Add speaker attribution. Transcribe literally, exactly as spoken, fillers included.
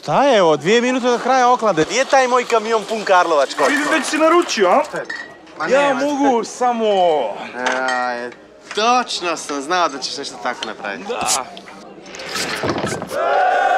Speaker 1: Šta je ovo? Dvije minute do kraja oklade. Gdje je taj moj kamion pun Karlovačko?
Speaker 2: Vidim da si naručio, a? Ja mogu samo...
Speaker 1: Aj, točno sam znao da ćeš nešto tako napraviti.
Speaker 2: Da.